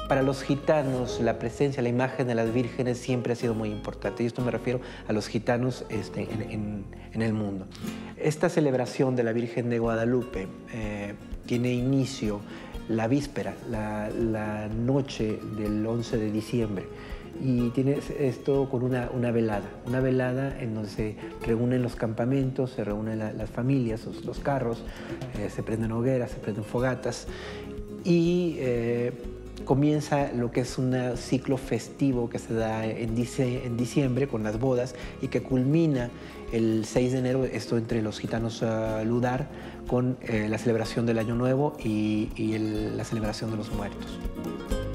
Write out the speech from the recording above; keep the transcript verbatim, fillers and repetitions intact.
Para los gitanos, la presencia, la imagen de las vírgenes siempre ha sido muy importante. Y esto me refiero a los gitanos este, en, en, en el mundo. Esta celebración de la Virgen de Guadalupe eh, tiene inicio la víspera, la, la noche del once de diciembre. Y tiene esto con una, una velada, una velada en donde se reúnen los campamentos, se reúnen la, las familias, los, los carros, eh, se prenden hogueras, se prenden fogatas y eh, comienza lo que es un ciclo festivo que se da en, dice, en diciembre con las bodas y que culmina el seis de enero, esto entre los gitanos uh, Ludar, con eh, la celebración del Año Nuevo y, y el, la celebración de los muertos.